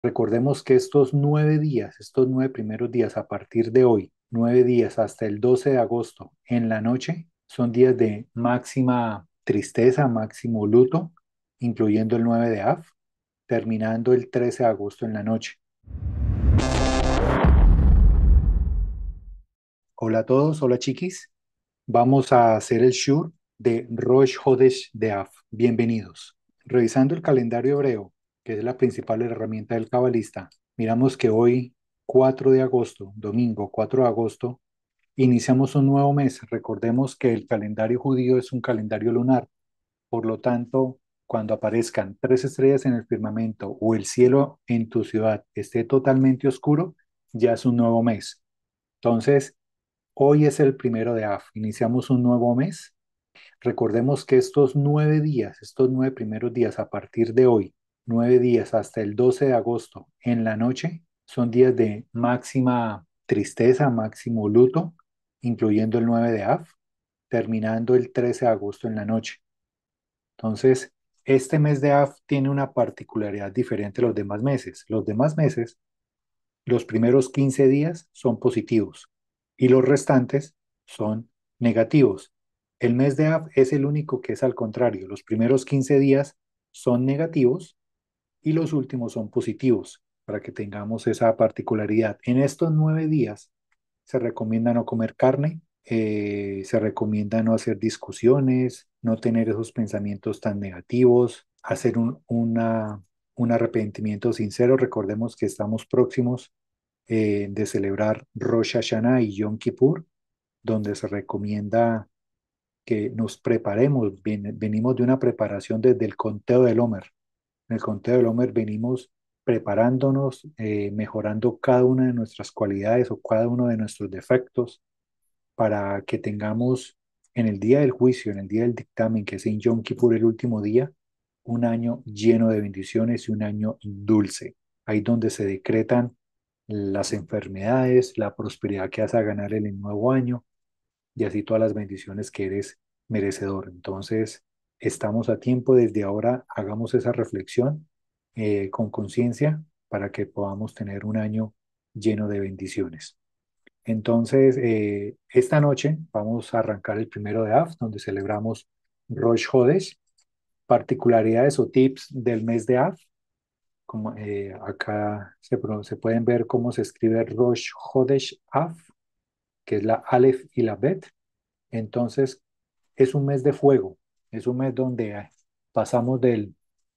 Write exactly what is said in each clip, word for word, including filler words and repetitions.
Recordemos que estos nueve días, estos nueve primeros días a partir de hoy, nueve días hasta el doce de agosto en la noche, son días de máxima tristeza, máximo luto, incluyendo el nueve de Av, terminando el trece de agosto en la noche. Hola a todos, hola chiquis. Vamos a hacer el shur de Rosh Hodesh de Av. Bienvenidos. Revisando el calendario hebreo, que es la principal herramienta del cabalista, miramos que hoy, cuatro de agosto, domingo cuatro de agosto, iniciamos un nuevo mes. Recordemos que el calendario judío es un calendario lunar. Por lo tanto, cuando aparezcan tres estrellas en el firmamento o el cielo en tu ciudad esté totalmente oscuro, ya es un nuevo mes. Entonces, hoy es el primero de Av. Iniciamos un nuevo mes. Recordemos que estos nueve días, estos nueve primeros días a partir de hoy, nueve días hasta el doce de agosto en la noche, son días de máxima tristeza, máximo luto, incluyendo el nueve de Av, terminando el trece de agosto en la noche. Entonces, este mes de Av tiene una particularidad diferente a los demás meses. Los demás meses, los primeros quince días son positivos y los restantes son negativos. El mes de Av es el único que es al contrario. Los primeros quince días son negativos y los últimos son positivos, para que tengamos esa particularidad. En estos nueve días se recomienda no comer carne, eh, se recomienda no hacer discusiones, no tener esos pensamientos tan negativos, hacer un, una, un arrepentimiento sincero. Recordemos que estamos próximos eh, de celebrar Rosh Hashanah y Yom Kippur, donde se recomienda que nos preparemos. Ven- venimos de una preparación desde el conteo del Omer. En el conteo del Homer venimos preparándonos, eh, mejorando cada una de nuestras cualidades o cada uno de nuestros defectos para que tengamos en el día del juicio, en el día del dictamen, que es en Yom Kippur, el último día, un año lleno de bendiciones y un año dulce. Ahí donde se decretan las enfermedades, la prosperidad que vas a ganar en el nuevo año y así todas las bendiciones que eres merecedor. Entonces, estamos a tiempo, desde ahora hagamos esa reflexión eh, con conciencia para que podamos tener un año lleno de bendiciones. Entonces, eh, esta noche vamos a arrancar el primero de Av, donde celebramos Rosh Hodesh, particularidades o tips del mes de Av. Como, eh, acá se, pro- se pueden ver cómo se escribe Rosh Hodesh Av, que es la Aleph y la Bet. Entonces, es un mes de fuego, es un mes donde eh, pasamos del,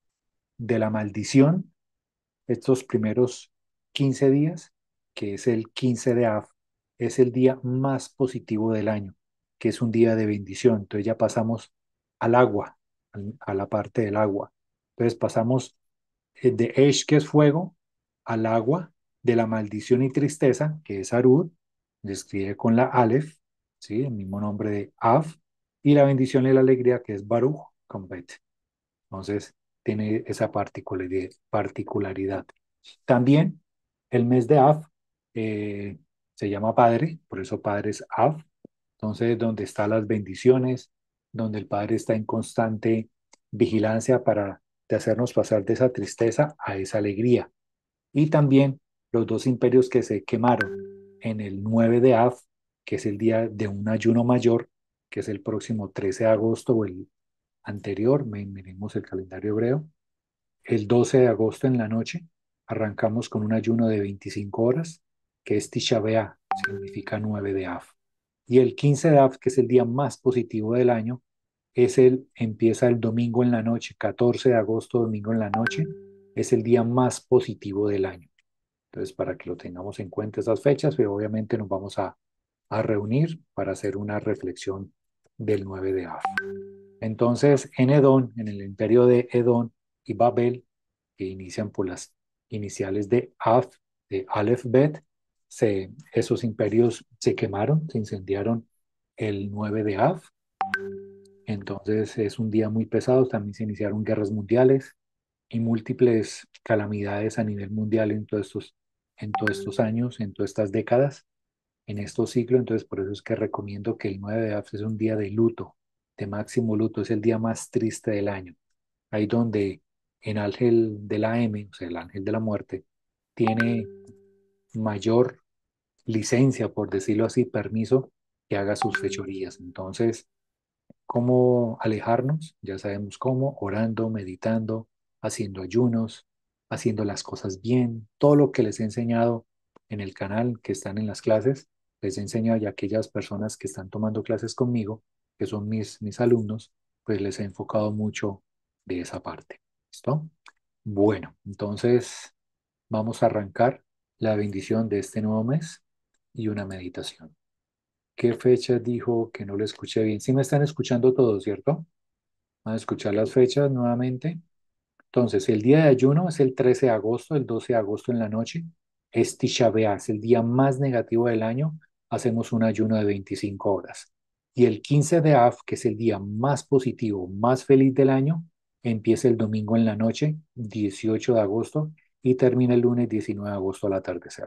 de la maldición estos primeros quince días, que es el quince de Av, es el día más positivo del año, que es un día de bendición. Entonces ya pasamos al agua, al- a la parte del agua. Entonces pasamos eh, de Esh, que es fuego, al agua, de la maldición y tristeza, que es Arud, se escribe con la Aleph, ¿sí? El mismo nombre de Av, y la bendición y la alegría, que es Baruch, con Bet. Entonces, tiene esa particularidad. particularidad. También el mes de Av eh, se llama Padre, por eso Padre es Av. Entonces, donde están las bendiciones, donde el Padre está en constante vigilancia para de hacernos pasar de esa tristeza a esa alegría. Y también los dos imperios que se quemaron en el nueve de Av, que es el día de un ayuno mayor, que es el próximo trece de agosto o el anterior, me- miremos el calendario hebreo, el doce de agosto en la noche arrancamos con un ayuno de veinticinco horas, que es Tisha B'Av, significa nueve de Av. Y el quince de Av, que es el día más positivo del año, es el, empieza el domingo en la noche, catorce de agosto, domingo en la noche, es el día más positivo del año. Entonces, para que lo tengamos en cuenta esas fechas, pero obviamente nos vamos a, a reunir para hacer una reflexión del nueve de Av. Entonces, en Edón, en el imperio de Edón y Babel, que inician por las iniciales de Av, de Aleph Bet, se, esos imperios se quemaron, se incendiaron el nueve de Av. Entonces, es un día muy pesado. También se iniciaron guerras mundiales y múltiples calamidades a nivel mundial en todos estos, en todos estos años, en todas estas décadas, en estos siglos. Entonces, por eso es que recomiendo que el nueve de Av es un día de luto, de máximo luto, es el día más triste del año. Ahí donde en ángel de la M, o sea, el ángel de la muerte, tiene mayor licencia, por decirlo así, permiso, que haga sus fechorías. Entonces, ¿cómo alejarnos? Ya sabemos cómo, orando, meditando, haciendo ayunos, haciendo las cosas bien, todo lo que les he enseñado en el canal, que están en las clases, les he enseñado ya a aquellas personas que están tomando clases conmigo, que son mis, mis alumnos, pues les he enfocado mucho de esa parte. ¿Listo? Bueno, entonces vamos a arrancar la bendición de este nuevo mes y una meditación. ¿Qué fecha dijo que no lo escuché bien? Sí me están escuchando todos, ¿cierto? Van a escuchar las fechas nuevamente. Entonces, el día de ayuno es el trece de agosto, el doce de agosto en la noche. Es Tisha B'Av, es el día más negativo del año. Hacemos un ayuno de veinticinco horas. Y el quince de Av, que es el día más positivo, más feliz del año, empieza el domingo en la noche, dieciocho de agosto, y termina el lunes diecinueve de agosto al atardecer.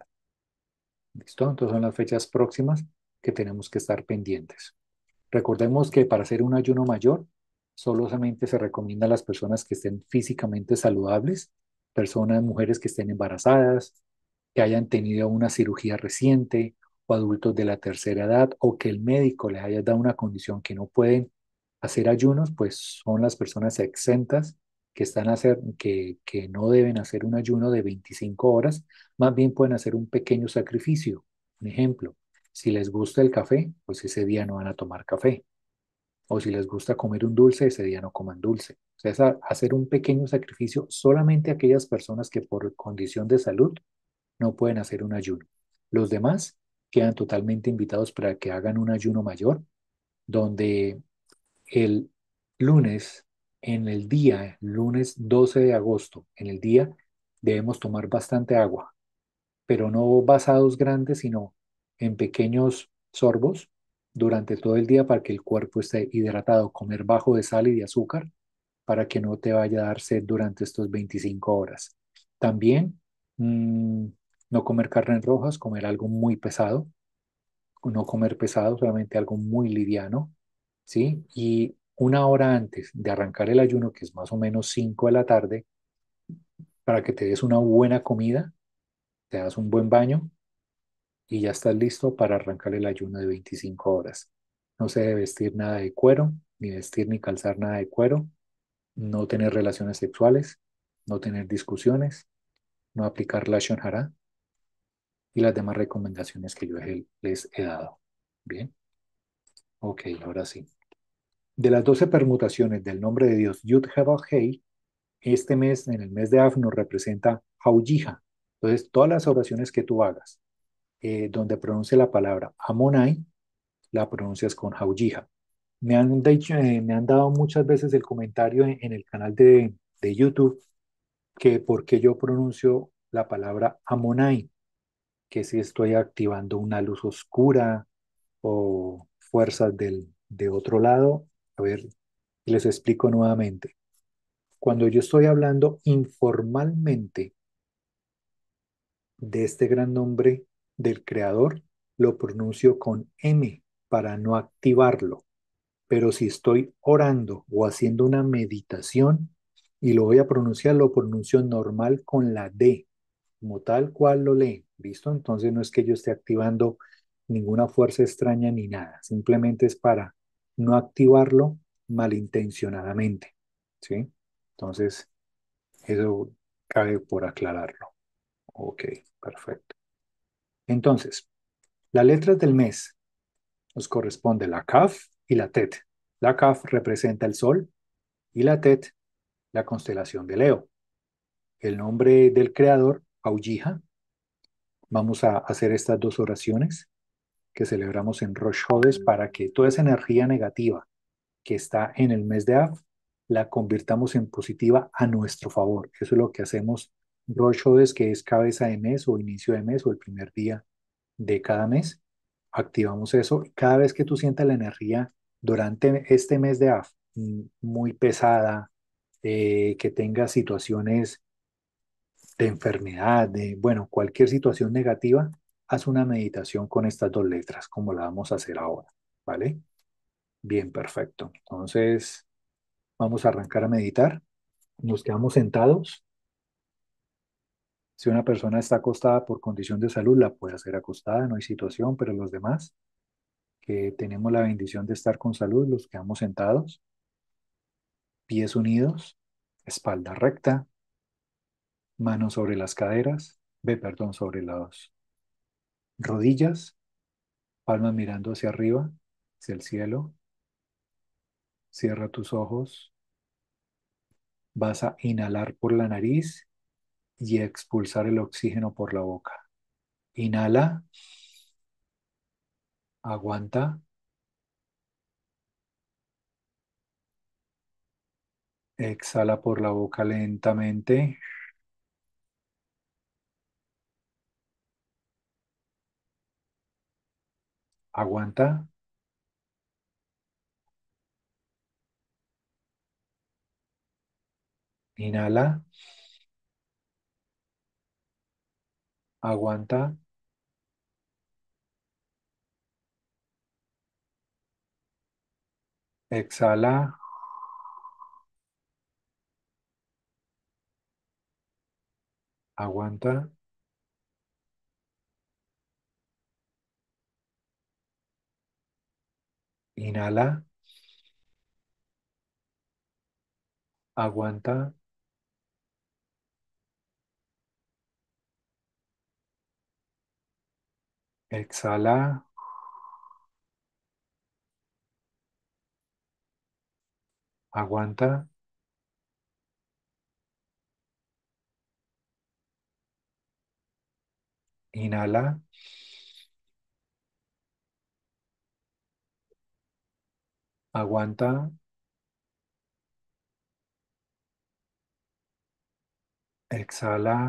¿Listo? Entonces son las fechas próximas que tenemos que estar pendientes. Recordemos que para hacer un ayuno mayor, solamente se recomienda a las personas que estén físicamente saludables, personas, mujeres que estén embarazadas, que hayan tenido una cirugía reciente o adultos de la tercera edad o que el médico les haya dado una condición que no pueden hacer ayunos, pues son las personas exentas que están a hacer, que, que no deben hacer un ayuno de veinticinco horas, más bien pueden hacer un pequeño sacrificio. Un ejemplo, si les gusta el café, pues ese día no van a tomar café. O si les gusta comer un dulce, ese día no coman dulce. O sea, es a- hacer un pequeño sacrificio solamente a aquellas personas que por condición de salud no pueden hacer un ayuno. Los demás quedan totalmente invitados para que hagan un ayuno mayor, donde el lunes, en el día, lunes doce de agosto, en el día, debemos tomar bastante agua, pero no vasados grandes, sino en pequeños sorbos durante todo el día para que el cuerpo esté hidratado, comer bajo de sal y de azúcar para que no te vaya a dar sed durante estos veinticinco horas. También mmm, no comer carnes rojas, comer algo muy pesado, no comer pesado, solamente algo muy liviano, ¿sí? Y una hora antes de arrancar el ayuno, que es más o menos cinco de la tarde, para que te des una buena comida, te das un buen baño y ya estás listo para arrancar el ayuno de veinticinco horas. No se debe vestir nada de cuero, ni vestir ni calzar nada de cuero, no tener relaciones sexuales, no tener discusiones, no aplicar Lashon Hara y las demás recomendaciones que yo he- les he dado. Bien, ok, ahora sí. De las doce permutaciones del nombre de Dios Yud Hebel Hei, este mes, en el mes de Av, nos representa Haujija. Entonces, todas las oraciones que tú hagas, eh, donde pronuncie la palabra Amonai, la pronuncias con Haujija. Me han, dicho, eh, me han dado muchas veces el comentario en, en el canal de, de YouTube que por qué yo pronuncio la palabra Amonai, que si estoy activando una luz oscura o fuerzas del, de otro lado. A ver, les explico nuevamente. Cuando yo estoy hablando informalmente de este gran nombre del creador, lo pronuncio con M para no activarlo. Pero si estoy orando o haciendo una meditación y lo voy a pronunciar, lo pronuncio normal con la D, como tal cual lo lee. ¿Listo? Entonces no es que yo esté activando ninguna fuerza extraña ni nada, simplemente es para no activarlo malintencionadamente. ¿Sí? Entonces, eso cabe por aclararlo. Ok, perfecto. Entonces, las letras del mes nos corresponde la Kaf y la Tet. La Kaf representa el sol y la Tet la constelación de Leo. El nombre del creador, Aujija. Vamos a hacer estas dos oraciones que celebramos en Rosh Hodesh para que toda esa energía negativa que está en el mes de Av la convirtamos en positiva a nuestro favor. Eso es lo que hacemos Rosh Hodesh, que es cabeza de mes o inicio de mes o el primer día de cada mes. Activamos eso. Cada vez que tú sientas la energía durante este mes de Av mm, muy pesada, eh, que tenga situaciones de enfermedad, de, bueno, cualquier situación negativa, haz una meditación con estas dos letras, como la vamos a hacer ahora, ¿vale? Bien, perfecto. Entonces, vamos a arrancar a meditar. Nos quedamos sentados Si una persona está acostada por condición de salud, la puede hacer acostada, no hay situación, pero los demás que tenemos la bendición de estar con salud, los quedamos sentados, pies unidos, espalda recta, manos sobre las caderas, ve, perdón, sobre las rodillas, palmas mirando hacia arriba, hacia el cielo. Cierra tus ojos. Vas a inhalar por la nariz y expulsar el oxígeno por la boca. Inhala, aguanta, exhala por la boca lentamente, aguanta, inhala, aguanta, exhala, aguanta, inhala, aguanta, exhala, aguanta, inhala, aguanta, exhala,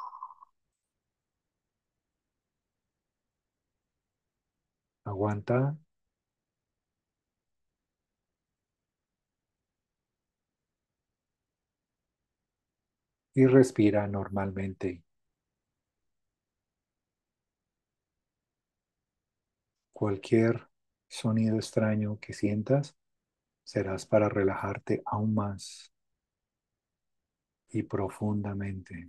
aguanta y respira normalmente. Cualquier sonido extraño que sientas serás para relajarte aún más y profundamente.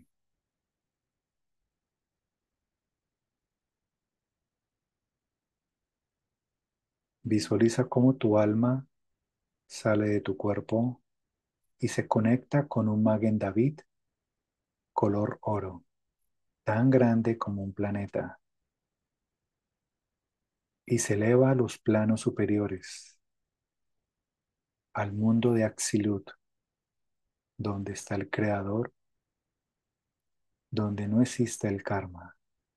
Visualiza cómo tu alma sale de tu cuerpo y se conecta con un Magen David color oro, tan grande como un planeta, y se eleva a los planos superiores, al mundo de Axilut, donde está el Creador, donde no existe el karma.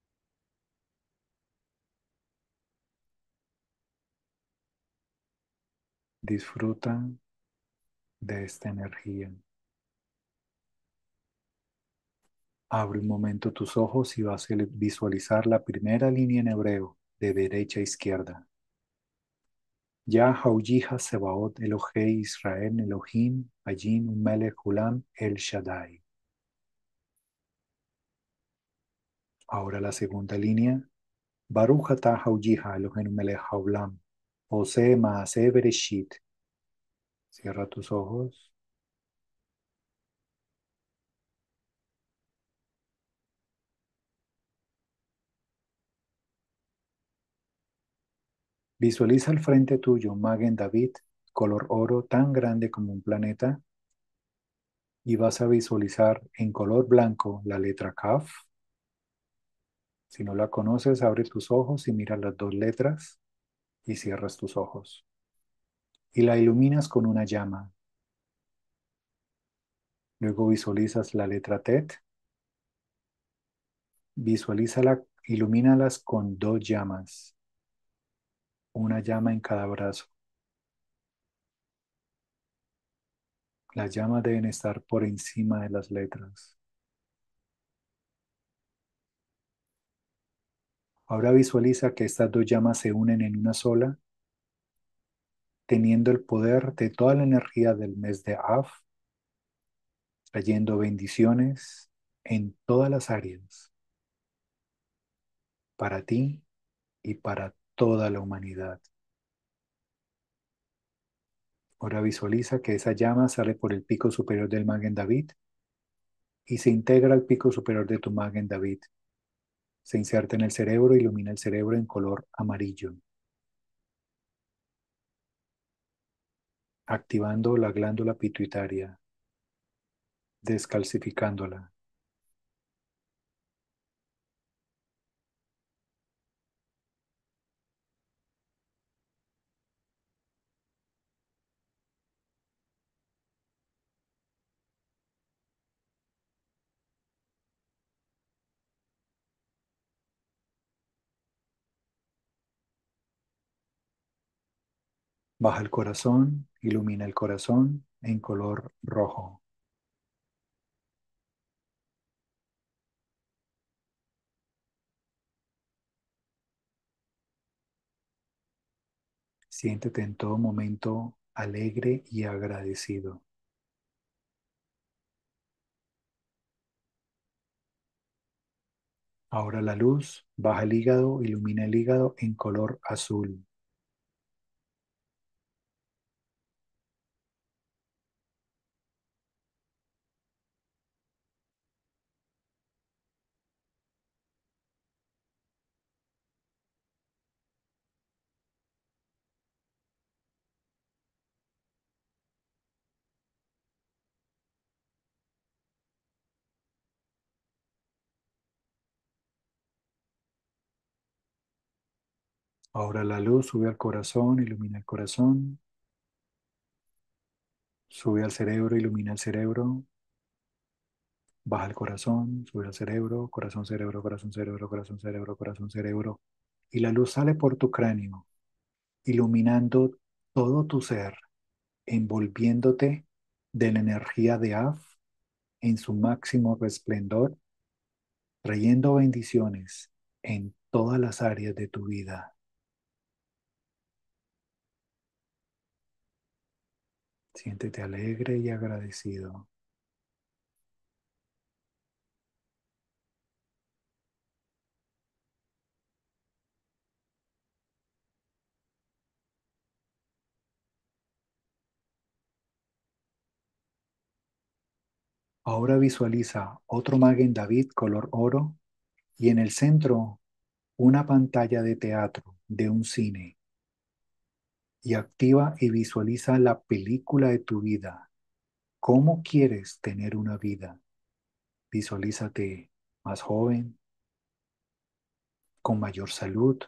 Disfruta de esta energía. Abre un momento tus ojos y vas a visualizar la primera línea en hebreo, de derecha a izquierda. Ya Haujiha Sebaot Elohei Israel Elohim Ajin Umelech Hulam El Shaddai. Ahora la segunda línea. Baruch atah Haujiha Eloheinu Melech Haolam. Ose Maaseh Bereshit. Cierra tus ojos. Visualiza al frente tuyo un Magen David, color oro tan grande como un planeta, y vas a visualizar en color blanco la letra Kaf. Si no la conoces, abre tus ojos y mira las dos letras y cierras tus ojos. Y la iluminas con una llama. Luego visualizas la letra Tet. Visualízala, ilumínalas con dos llamas, una llama en cada brazo. Las llamas deben estar por encima de las letras. Ahora visualiza que estas dos llamas se unen en una sola, teniendo el poder de toda la energía del mes de Av, trayendo bendiciones en todas las áreas, para ti y para toda la humanidad. Ahora visualiza que esa llama sale por el pico superior del Magen David y se integra al pico superior de tu Magen David. Se inserta en el cerebro, ilumina el cerebro en color amarillo, activando la glándula pituitaria, descalcificándola. Baja el corazón, ilumina el corazón en color rojo. Siéntete en todo momento alegre y agradecido. Ahora la luz baja el hígado, ilumina el hígado en color azul. Ahora la luz sube al corazón, ilumina el corazón, sube al cerebro, ilumina el cerebro, baja el corazón, sube al cerebro, corazón, cerebro, corazón, cerebro, corazón, cerebro, corazón, cerebro. Y la luz sale por tu cráneo, iluminando todo tu ser, envolviéndote de la energía de Af en su máximo resplendor, trayendo bendiciones en todas las áreas de tu vida. Siéntete alegre y agradecido. Ahora visualiza otro Magen David color oro y en el centro una pantalla de teatro de un cine y activa y visualiza la película de tu vida. ¿Cómo quieres tener una vida? Visualízate más joven, con mayor salud,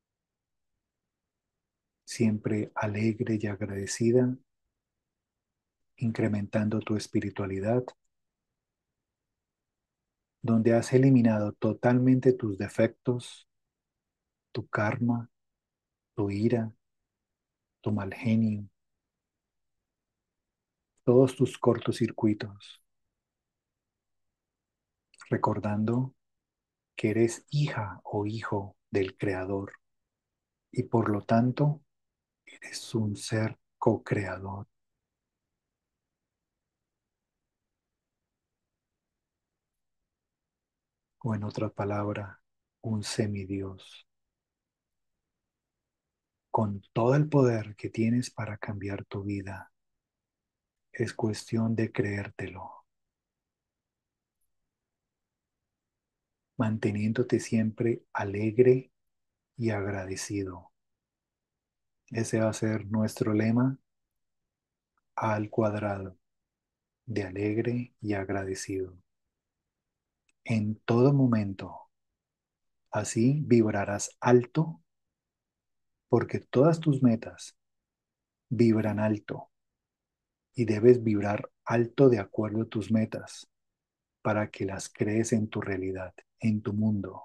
siempre alegre y agradecida, incrementando tu espiritualidad, donde has eliminado totalmente tus defectos, tu karma, tu ira, tu mal genio, todos tus cortocircuitos, recordando que eres hija o hijo del Creador y por lo tanto eres un ser co-creador, o en otra palabra, un semidios, con todo el poder que tienes para cambiar tu vida. Es cuestión de creértelo, manteniéndote siempre alegre y agradecido. Ese va a ser nuestro lema al cuadrado, de alegre y agradecido. En todo momento, así vibrarás alto porque todas tus metas vibran alto y debes vibrar alto de acuerdo a tus metas para que las crees en tu realidad, en tu mundo.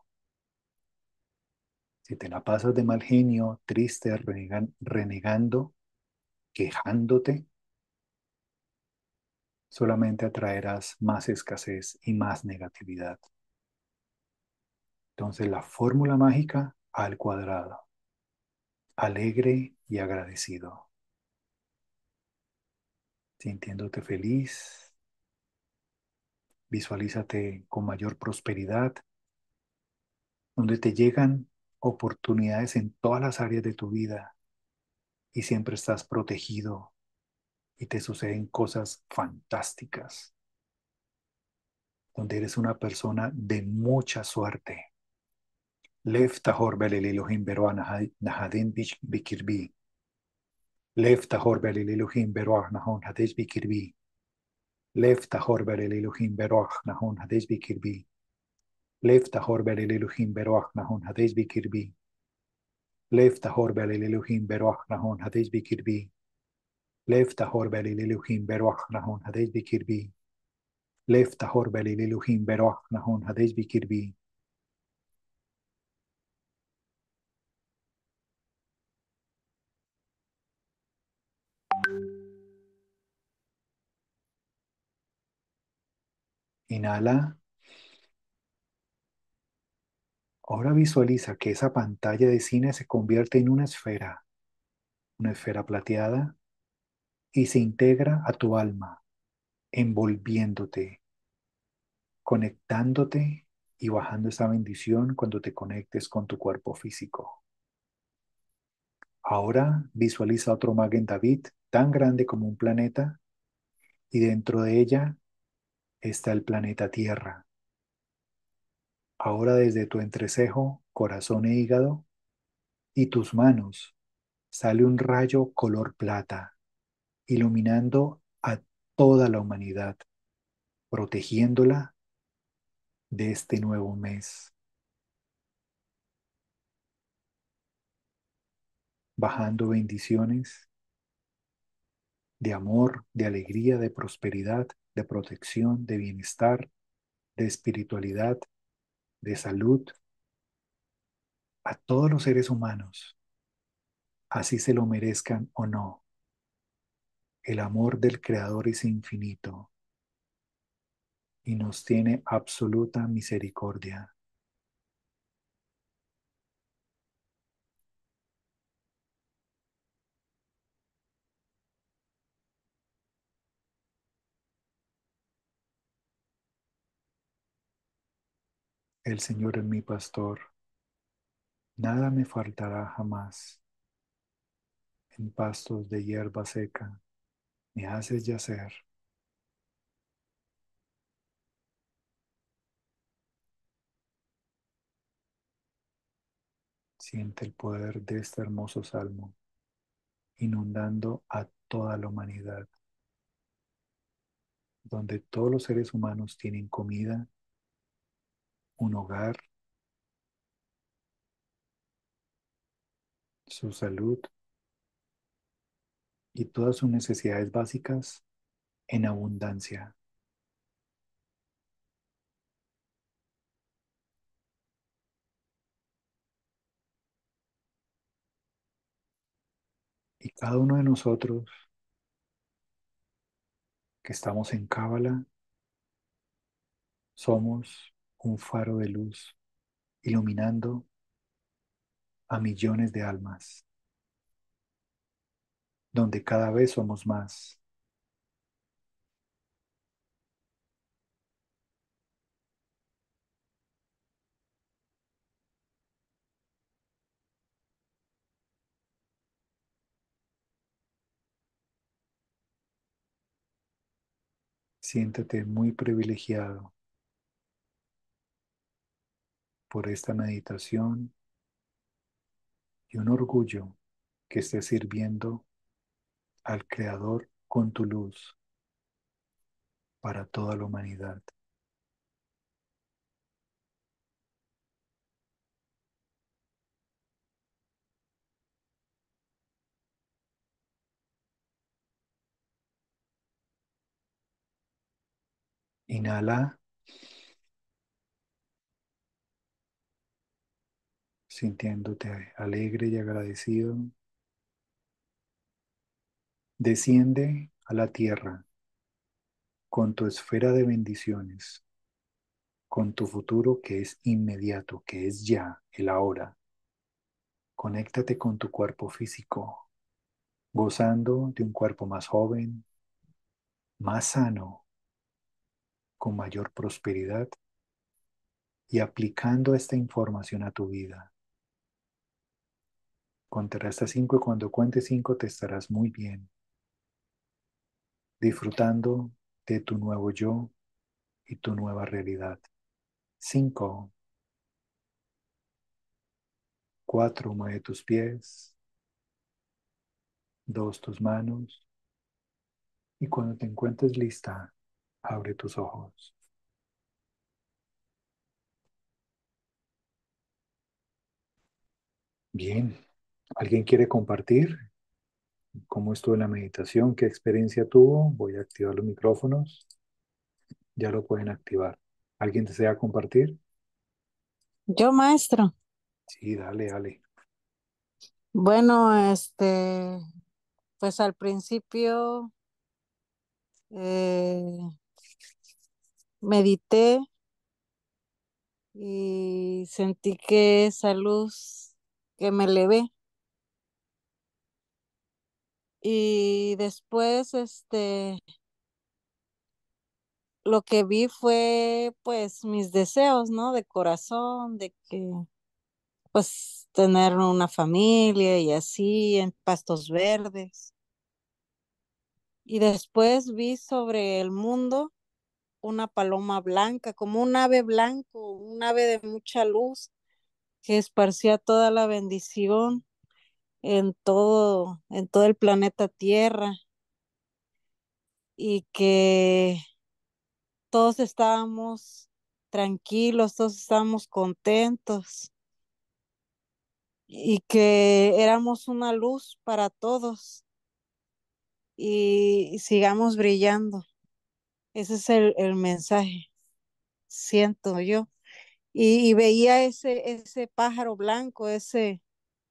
Si te la pasas de mal genio, triste, renegan- renegando, quejándote, solamente atraerás más escasez y más negatividad. Entonces la fórmula mágica al cuadrado, alegre y agradecido, sintiéndote feliz, visualízate con mayor prosperidad, donde te llegan oportunidades en todas las áreas de tu vida y siempre estás protegido y te suceden cosas fantásticas. donde eres una persona de mucha suerte. Lev tahor belel Elohim beroah nahadin bikirbi. Lev tahor belel Elohim beroah nahon hadesh bikirbi. Lev tahor belel Elohim beroah nahon hadesh bikirbi. Lev tahor belel Elohim beroah nahon hadesh bikirbi. Lev tahor belel Elohim beroah nahon hadesh bikirbi. Lev tahor belel Elohim beroah nahon hadesh bikirbi. Lev tahor belel Elohim beroah nahon hadesh bikirbi. Inhala. Ahora visualiza que esa pantalla de cine se convierte en una esfera, una esfera plateada, y se integra a tu alma, envolviéndote, conectándote y bajando esa bendición cuando te conectes con tu cuerpo físico. Ahora visualiza otro Magen David tan grande como un planeta y dentro de ella está el planeta Tierra. Ahora desde tu entrecejo, corazón e hígado y tus manos sale un rayo color plata, iluminando a toda la humanidad, protegiéndola de este nuevo mes, bajando bendiciones de amor, de alegría, de prosperidad, de protección, de bienestar, de espiritualidad, de salud, a todos los seres humanos, así se lo merezcan o no. El amor del Creador es infinito y nos tiene absoluta misericordia. El Señor es mi pastor, nada me faltará jamás. En pastos de hierba seca me haces yacer. Siente el poder de este hermoso salmo, inundando a toda la humanidad, donde todos los seres humanos tienen comida, un hogar, su salud y todas sus necesidades básicas en abundancia. Y cada uno de nosotros que estamos en Cábala somos un faro de luz iluminando a millones de almas, donde cada vez somos más. Siéntete muy privilegiado por esta meditación y un orgullo que estés sirviendo al Creador con tu luz para toda la humanidad. Inhala, sintiéndote alegre y agradecido. Desciende a la tierra con tu esfera de bendiciones, con tu futuro que es inmediato, que es ya, el ahora. Conéctate con tu cuerpo físico, gozando de un cuerpo más joven, más sano, con mayor prosperidad y aplicando esta información a tu vida. Contaré hasta cinco y cuando cuentes cinco te estarás muy bien, disfrutando de tu nuevo yo y tu nueva realidad. Cinco, cuatro, mueve tus pies, dos, tus manos, y cuando te encuentres lista, abre tus ojos. Bien, ¿alguien quiere compartir cómo estuvo la meditación? ¿Qué experiencia tuvo? Voy a activar los micrófonos. Ya lo pueden activar. ¿Alguien desea compartir? Yo, maestro. Sí, dale, dale. Bueno, este, pues al principio eh, medité y sentí que esa luz que me elevé y después, este, lo que vi fue pues mis deseos, ¿no? De corazón, de que pues tener una familia y así en pastos verdes. Y después vi sobre el mundo una paloma blanca, como un ave blanco, un ave de mucha luz que esparcía toda la bendición en todo, en todo el planeta Tierra y que todos estábamos tranquilos, todos estábamos contentos y que éramos una luz para todos y sigamos brillando. Ese es el, el mensaje, siento yo. Y, y veía ese, ese pájaro blanco, ese,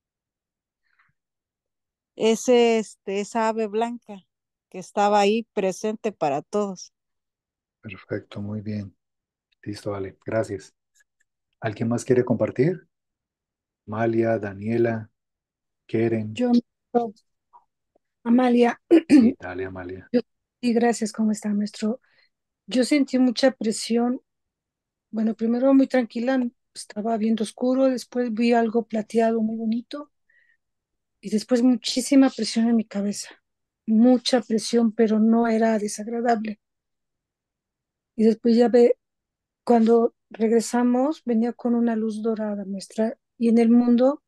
ese, este, esa ave blanca que estaba ahí presente para todos. Perfecto, muy bien. Listo, vale. Gracias. ¿Alguien más quiere compartir? Malia, Daniela, Keren. Yo, Amalia, Sí, dale, Amalia. yo, y gracias, ¿cómo está, maestro? Yo sentí mucha presión. Bueno, primero muy tranquila, estaba viendo oscuro, después vi algo plateado muy bonito y después muchísima presión en mi cabeza. Mucha presión, pero no era desagradable. Y después ya ve, cuando regresamos, venía con una luz dorada, maestra, y en el mundo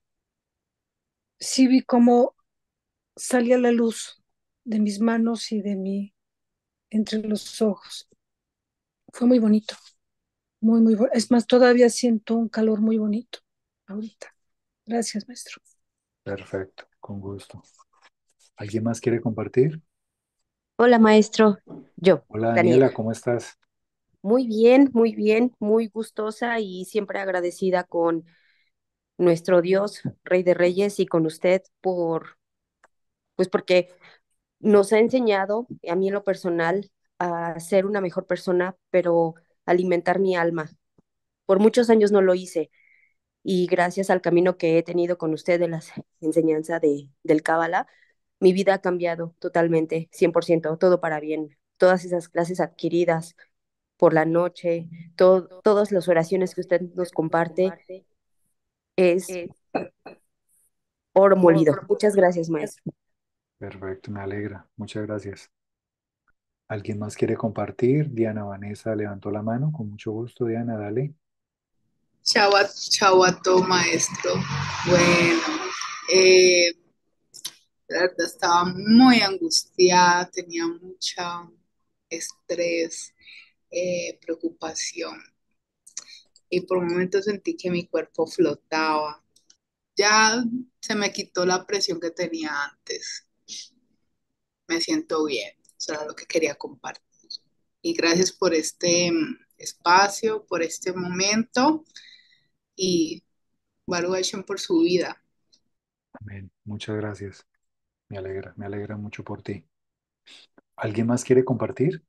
sí vi cómo salía la luz de mis manos y de mi, entre los ojos. Fue muy bonito. Muy, muy bueno. Es más, todavía siento un calor muy bonito ahorita. Gracias, maestro. Perfecto, con gusto. ¿Alguien más quiere compartir? Hola, maestro. Yo, Hola, Daniela, Daniela. ¿cómo estás? Muy bien, muy bien, muy gustosa y siempre agradecida con nuestro Dios, Rey de Reyes, y con usted por, pues porque nos ha enseñado, a mí en lo personal, a ser una mejor persona, pero alimentar mi alma. Por muchos años no lo hice y gracias al camino que he tenido con usted de las enseñanzas de, del Cábala, mi vida ha cambiado totalmente, cien por ciento, todo para bien. Todas esas clases adquiridas por la noche, to- todas las oraciones que usted nos comparte, es oro molido. Muchas gracias, maestro. Perfecto, me alegra. Muchas gracias. ¿Alguien más quiere compartir? Diana Vanessa levantó la mano. Con mucho gusto, Diana, dale. Chau a, chau a todo maestro. Bueno, eh, la verdad estaba muy angustiada, tenía mucha estrés, eh, preocupación y por un momento sentí que mi cuerpo flotaba. Ya se me quitó la presión que tenía antes. Me siento bien. Eso era lo que quería compartir. Y gracias por este mm, espacio, por este momento y Baruch por su vida. Amén. Muchas gracias. Me alegra, me alegra mucho por ti. ¿Alguien más quiere compartir?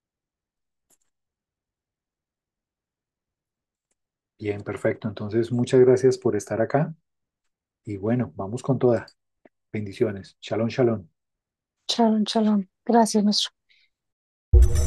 Bien, perfecto. Entonces, muchas gracias por estar acá. Y bueno, vamos con toda. Bendiciones. Shalom, shalom. Shalom, shalom. Gracias, maestro.